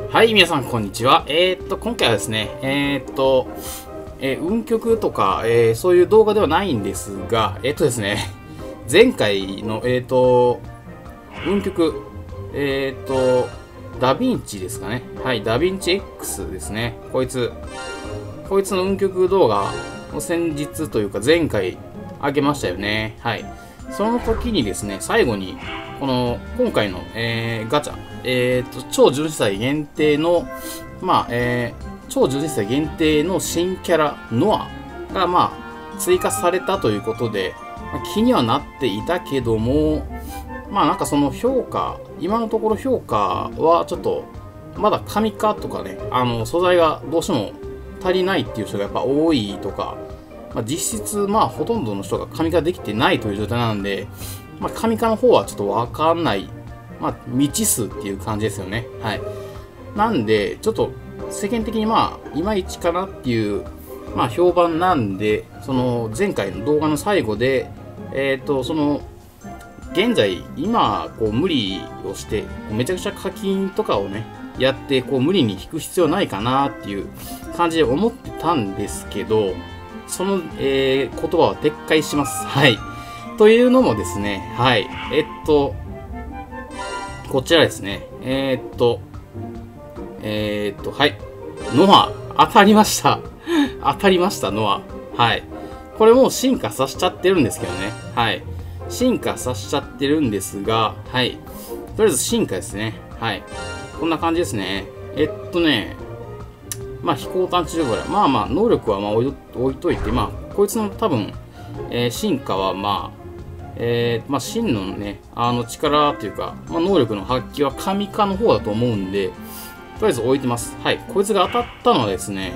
はい、皆さん、こんにちは。今回はですね、運曲とか、そういう動画ではないんですが、ですね、前回の、運曲、ダヴィンチですかね。はい、ダヴィンチ X ですね。こいつの運曲動画を先日というか前回上げましたよね。はい。その時にですね、最後に、今回の、ガチャ、超14歳限定の、超14歳限定の新キャラ、ノアが、追加されたということで、気にはなっていたけども、なんかその評価、今のところ評価はちょっと、まだ神化とかね、素材がどうしても足りないっていう人がやっぱ多いとか、実質、ほとんどの人が神化できてないという状態なんで、神化の方はちょっとわかんない、未知数っていう感じですよね。はい。なんで、ちょっと世間的にいまいちかなっていう、評判なんで、その前回の動画の最後で、現在、今、無理をして、めちゃくちゃ課金とかをね、やって、無理に引く必要ないかなっていう感じで思ってたんですけど、その、言葉は撤回します。はい。というのもですね、はい。こちらですね。はい。ノア、当たりました。当たりました、ノア。はい。これもう進化させちゃってるんですけどね。はい。進化させちゃってるんですが、はい。とりあえず進化ですね。はい。こんな感じですね。飛行探知情報や、能力は置いといて、こいつの多分、進化は真のね、力というか、能力の発揮は神化の方だと思うんで、とりあえず置いてます。はい。こいつが当たったのはですね、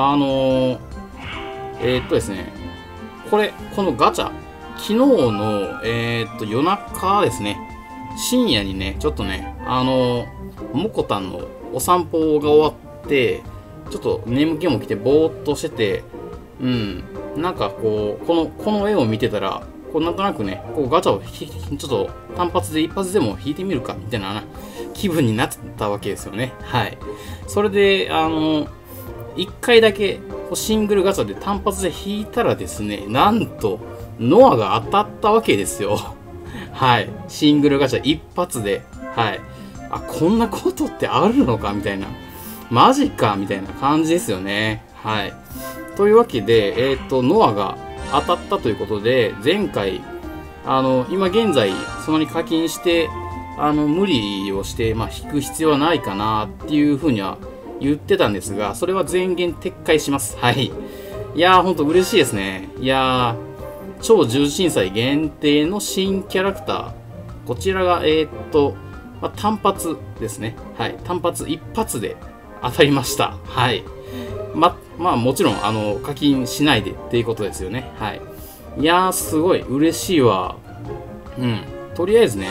ですね、このガチャ、昨日の、夜中ですね、深夜にね、ちょっとね、モコタンのお散歩が終わって、ちょっと眠気も来てぼーっとしてて、なんかこの絵を見てたら、なんとなくね、ガチャをちょっと単発で一発でも引いてみるかみたいな気分になってたわけですよね。はい。それで、一回だけシングルガチャで単発で引いたらですね、なんと、ノアが当たったわけですよ。はい。シングルガチャ一発で。はい。こんなことってあるのかみたいな。マジかみたいな感じですよね。はい。というわけで、ノアが当たったということで、前回、今現在、そんなに課金して、無理をして、引く必要はないかなっていうふうには言ってたんですが、それは全言撤回します。はい。いやー、ほんと嬉しいですね。いやー、超重心祭限定の新キャラクター。こちらが、単発ですね。はい。単発一発で当たりました。はい。もちろん、課金しないでっていうことですよね。はい。いやー、すごい嬉しいわ。とりあえずね、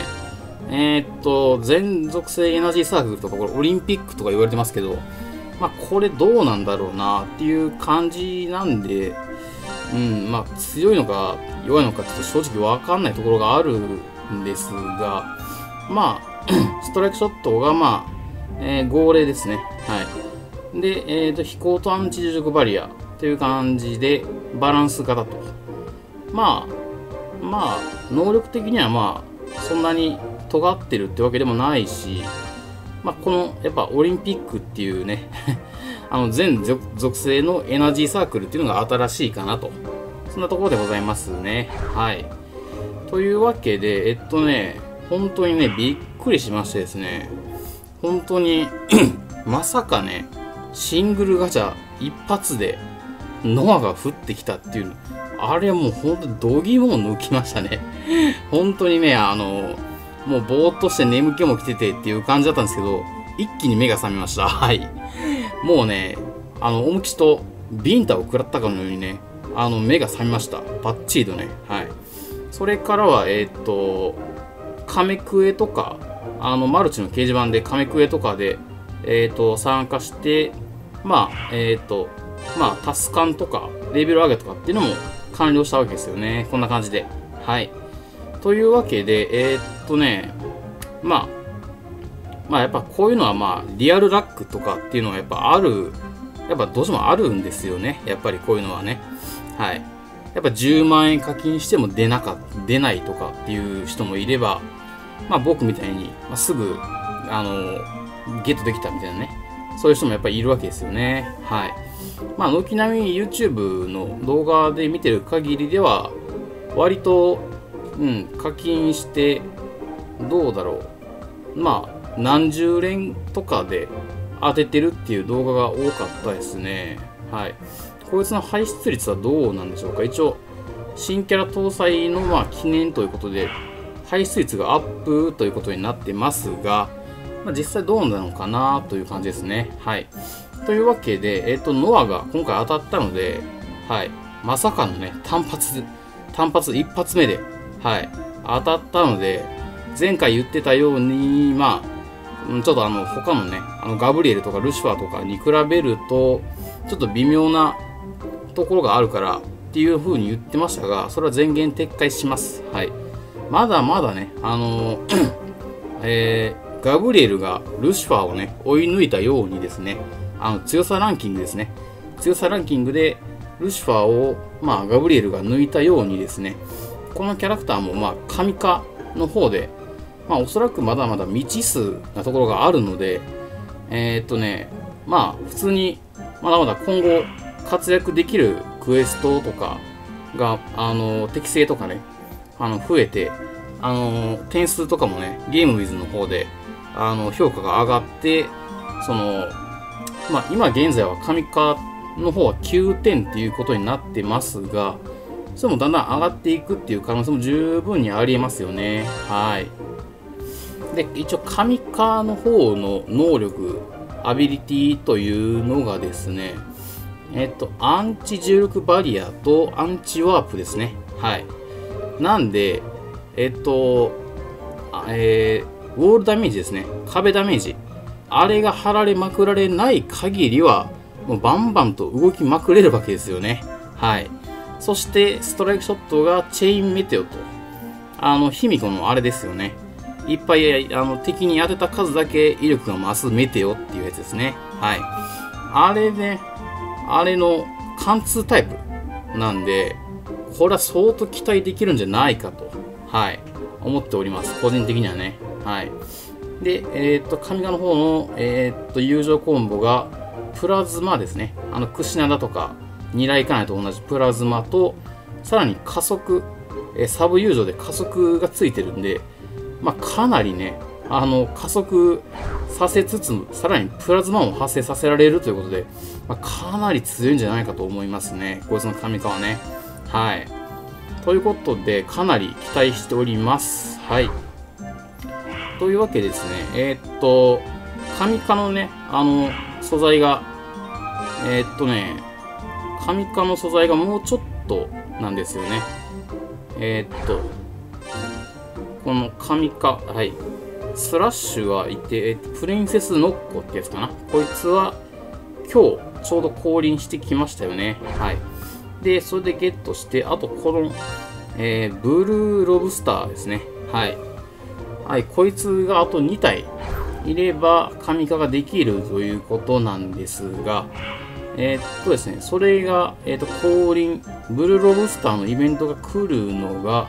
全属性エナジーサークルとか、これオリンピックとか言われてますけど、これどうなんだろうなっていう感じなんで、強いのか弱いのかちょっと正直わかんないところがあるんですが、ストライクショットが号令ですね。はい。で、飛行とアンチ重力バリアという感じでバランス型と。能力的にはそんなに尖ってるってわけでもないし、やっぱオリンピックっていうね、全属性のエナジーサークルっていうのが新しいかなと。そんなところでございますね。はい。というわけで、本当にね、びっくりしましてですね、本当にまさかね、シングルガチャ一発でノアが降ってきたっていう、あれはもう本当に度肝を抜きましたね。本当にね、もうぼーっとして眠気も来ててっていう感じだったんですけど、一気に目が覚めました。はい。もうね、思いっきりとビンタを食らったかのようにね、目が覚めました。バッチリとね。はい。それからは、カメクエとか、マルチの掲示板でカメクエとかで、参加して、タスカンとか、レベル上げとかっていうのも完了したわけですよね。こんな感じで。はい。というわけで、 まあやっぱこういうのはまあリアルラックとかっていうのはやっぱある、やっぱどうしてもあるんですよね。やっぱりこういうのはね。はい。やっぱ10万円課金しても出ないとかっていう人もいれば、まあ僕みたいに、まあ、すぐ、ゲットできたみたいなね。そういう人もやっぱりいるわけですよね。はい。まあ軒並み YouTube の動画で見てる限りでは、割と、課金して、どうだろう。まあ、何十連とかで当ててるっていう動画が多かったですね。はい。こいつの排出率はどうなんでしょうか。一応、新キャラ搭載のまあ記念ということで、排出率がアップということになってますが、まあ、実際どうなのかなという感じですね。はい。というわけで、ノアが今回当たったので、はい。まさかのね、単発一発目で、はい。当たったので、前回言ってたように、まあ、ちょっと他のね、ガブリエルとかルシファーとかに比べると、ちょっと微妙なところがあるからっていう風に言ってましたが、それは全言撤回します。はい。まだまだね、ガブリエルがルシファーをね、追い抜いたようにですね、強さランキングですね。強さランキングでルシファーを、まあ、ガブリエルが抜いたようにですね、このキャラクターも、まあ、神化の方で、まあ、おそらくまだまだ未知数なところがあるので、まあ、普通に、まだまだ今後活躍できるクエストとかが、適性とかね、増えて、点数とかもね、ゲームウィズの方で、評価が上がって、まあ、今現在は神化の方は9点っていうことになってますが、それもだんだん上がっていくっていう可能性も十分にありえますよね。はい。で、一応神化の方の能力、アビリティというのがですね、アンチ重力バリアとアンチワープですね。はい。なんで、ウォールダメージですね。壁ダメージ。あれが貼られまくられない限りは、もうバンバンと動きまくれるわけですよね。はい。そして、ストライクショットがチェインメテオと。卑弥呼のあれですよね。いっぱい敵に当てた数だけ威力が増すメテオっていうやつですね。はい。あれね、あれの貫通タイプなんで、これは相当期待できるんじゃないかと、はい、思っております。個人的にはね。はい。で、神画の方の、友情コンボが、プラズマですね。クシナダとか、ニライカナイと同じプラズマと、さらに加速、サブ友情で加速がついてるんで、まあ、かなりね、加速させつつ、さらにプラズマも発生させられるということで、まあ、かなり強いんじゃないかと思いますね。こいつの神化はね。はい。ということで、かなり期待しております。はい。というわけでですね、神化のね、素材が、神化の素材がもうちょっとなんですよね。この神化、はい。スラッシュはいて、プリンセスノッコってやつかな。こいつは、今日、ちょうど降臨してきましたよね。はい。で、それでゲットして、あと、この、ブルーロブスターですね。はい。はい、こいつがあと2体いれば、神化ができるということなんですが、ですね、それが、降臨、ブルーロブスターのイベントが来るのが、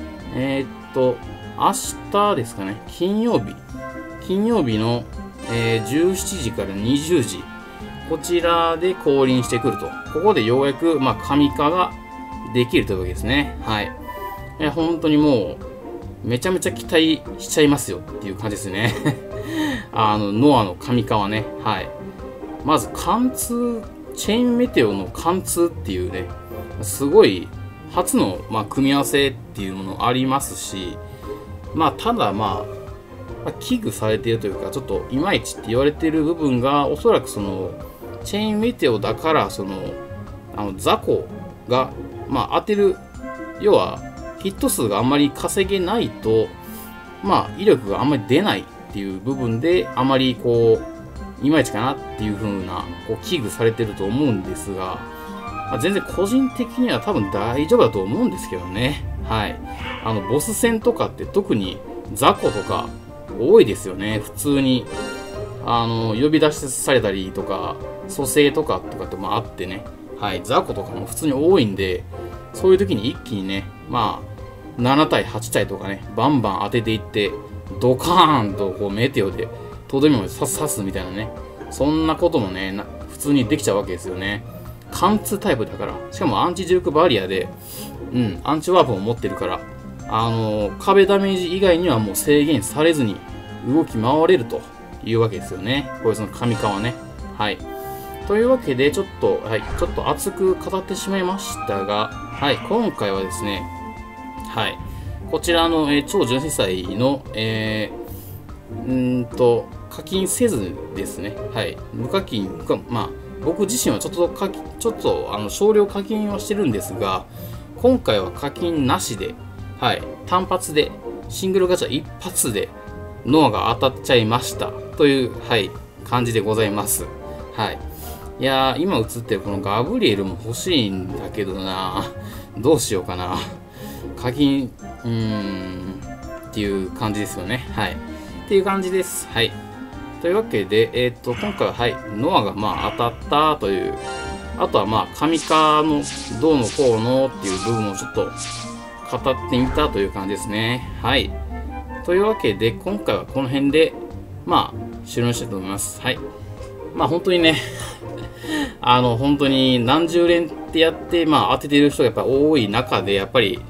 明日ですかね、金曜日の、17時から20時、こちらで降臨してくると。ここでようやく、まあ、神化ができるというわけですね。はい。本当にもう、めちゃめちゃ期待しちゃいますよっていう感じですね。ノアの神化はね、はい。まず、貫通、チェーンメテオの貫通っていうね、すごい、初の、まあ、組み合わせっていうものありますし、まあ、ただまあ、危惧されているというか、ちょっといまいちって言われている部分が、おそらくその、チェーンメテオだから、その、雑魚が、まあ、当てる、要は、ヒット数があんまり稼げないと、まあ、威力があんまり出ないっていう部分で、あまりこう、いまいちかなっていう風な、こう、危惧されてると思うんですが、まあ、全然個人的には多分大丈夫だと思うんですけどね。はい。ボス戦とかって特に雑魚とか、 多いですよね、普通に。呼び出しされたりとか、蘇生とかってもあってね、はい、雑魚とかも普通に多いんで、そういう時に一気にね、まあ、7体、8体とかね、バンバン当てていって、ドカーンとこうメテオで、とどめまで刺すみたいなね、そんなこともね、普通にできちゃうわけですよね。貫通タイプだから、しかもアンチ重力バリアで、アンチワープを持ってるから、壁ダメージ以外にはもう制限されずに動き回れるというわけですよね。これその神川ね。はい。というわけで、ちょっと熱く語ってしまいましたが、はい、今回はですね、はい、こちらの、超純正祭の、課金せずですね、はい、無課金、まあ、僕自身はちょっと少量課金はしてるんですが、今回は課金なしで、はい、単発で、シングルガチャ一発で、ノアが当たっちゃいましたという、はい、感じでございます。はい。いやー、今映ってるこのガブリエルも欲しいんだけどな、どうしようかな。課金、っていう感じですよね。はい。っていう感じです。はい。というわけで、今回は、はい、ノアがまあ当たったという、あとはまあ、神化のどうのこうのっていう部分をちょっと語ってみたという感じですね。はい。というわけで、今回はこの辺で、まあ、終了したいと思います。はい。まあ、本当にね、本当に何十連ってやって、まあ、当ててる人がやっぱ多い中で、やっぱり、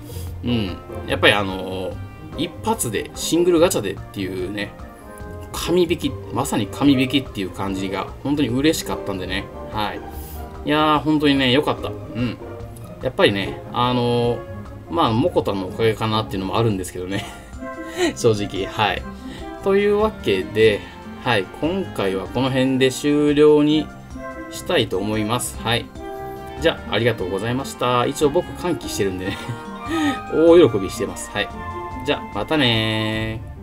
一発で、シングルガチャでっていうね、神引き、まさに神引きっていう感じが、本当に嬉しかったんでね。はい。いやー、本当にね、良かった。やっぱりね、まあ、モコタのおかげかなっていうのもあるんですけどね。正直。はい。というわけで、はい。今回はこの辺で終了にしたいと思います。はい。じゃあ、ありがとうございました。一応僕、歓喜してるんでね。大喜びしてます。はい。じゃあ、またねー。